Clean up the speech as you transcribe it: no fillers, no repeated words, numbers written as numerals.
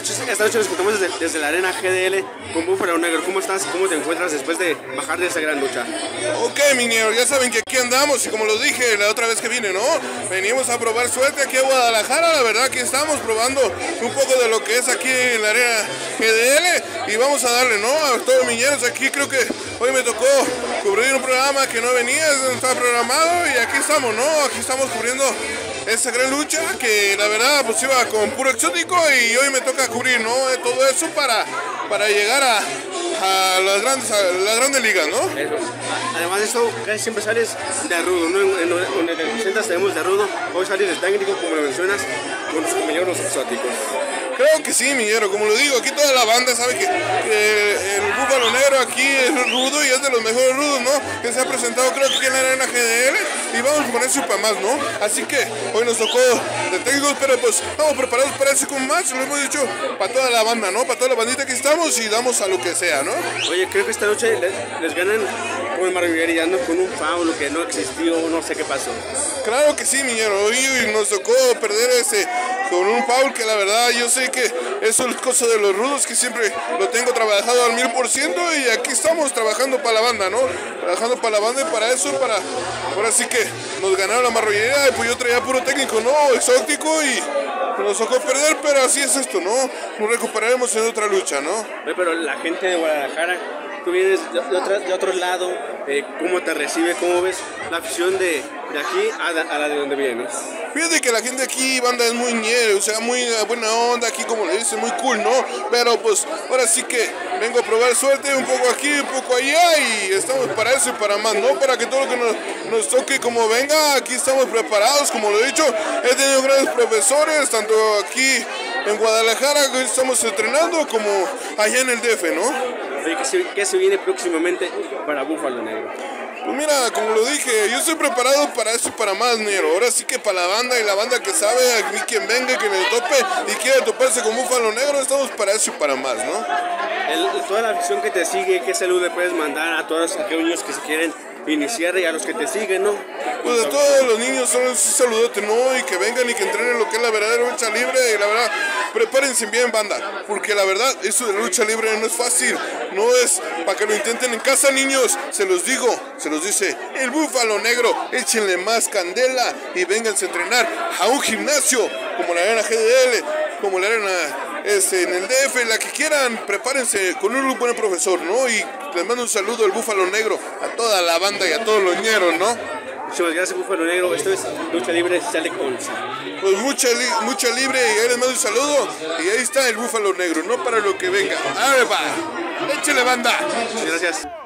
esta noche nos encontramos desde la arena GDL con Búfalo Negro. ¿Cómo estás? ¿Cómo te encuentras después de bajar de esa gran lucha? Ok, minero, ya saben que aquí andamos y como lo dije la otra vez que vine, ¿no? Venimos a probar suerte aquí a Guadalajara, la verdad que estamos probando un poco de lo que es aquí en la arena GDL y vamos a darle, ¿no? A todos mineros aquí, creo que hoy me tocó cubrir un programa que no venía, no estaba programado y aquí estamos, ¿no? Aquí estamos cubriendo esa gran lucha que la verdad pues iba con puro exótico y hoy me toca cubrir, ¿no? Todo eso para llegar a las grandes ligas, ¿no? Además de esto, casi siempre sales de rudo, ¿no? En el 80 tenemos de rudo, hoy sales de técnico, como lo mencionas, con los compañeros exóticos. Creo que sí, minero, como lo digo, aquí toda la banda sabe que el Búfalo Negro aquí es rudo y es de los mejores rudos, ¿no? Que se ha presentado creo que aquí en la arena GDL y vamos con eso para más, ¿no? Así que hoy nos tocó de técnicos, pero pues estamos preparados para eso con más, lo hemos dicho para toda la banda, ¿no? Para toda la bandita que estamos y damos a lo que sea, ¿no? Oye, creo que esta noche les ganan con marrullería, ¿no? Con un foul que no existió, no sé qué pasó. Claro que sí, minero, hoy nos tocó perder con un foul que la verdad yo sé que eso es cosa de los rudos que siempre lo tengo trabajado al 1000% y aquí estamos trabajando para la banda, ¿no? Trabajando para la banda y para eso, ahora sí que nos ganaron la marrullería y pues yo traía puro técnico, ¿no? Exótico y nos tocó perder, pero así es esto, ¿no? Nos recuperaremos en otra lucha, ¿no? Oye, pero la gente de Guadalajara, tú vienes de otro lado, ¿cómo te recibe? ¿Cómo ves la afición de aquí a la de donde vienes? Fíjate que la gente aquí, banda, es muy ñere, o sea, muy buena onda aquí, como le dicen, muy cool, ¿no? Pero pues ahora sí que vengo a probar suerte un poco aquí, un poco allá y estamos para eso y para más, ¿no? Para que todo lo que nos toque como venga, aquí estamos preparados, como lo he dicho, he tenido grandes profesores, tanto aquí en Guadalajara que estamos entrenando como allá en el DF, ¿no? ¿Qué se viene próximamente para Búfalo Negro? Pues mira, como lo dije, yo estoy preparado para eso y para más, Nero. Ahora sí que para la banda y la banda que sabe, aquí quien venga, que le tope y quiera toparse con Búfalo Negro, estamos para eso y para más, ¿no? Toda la afición que te sigue, ¿qué salud le puedes mandar a todos aquellos niños que se quieren iniciar y a los que te siguen, ¿no? Pues a todos los niños son un saludote, ¿no? Y que vengan y que entrenen lo que es la verdadera lucha libre y la verdad, prepárense bien, banda, porque la verdad, eso de la lucha libre no es fácil, no es para que lo intenten en casa, niños, se los digo, se los dice el Búfalo Negro, échenle más candela y vénganse a entrenar a un gimnasio como la arena GDL, como la arena en el DF, la que quieran, prepárense con un buen profesor, ¿no? Y les mando un saludo al Búfalo Negro, a toda la banda y a todos los ñeros, ¿no? Muchas gracias, Búfalo Negro. Esto es Lucha Libre Sale con. Pues mucha libre y ahí les mando un saludo y ahí está el Búfalo Negro, no para lo que venga. ¡Ahora va! ¡Échale, banda! Muchas gracias.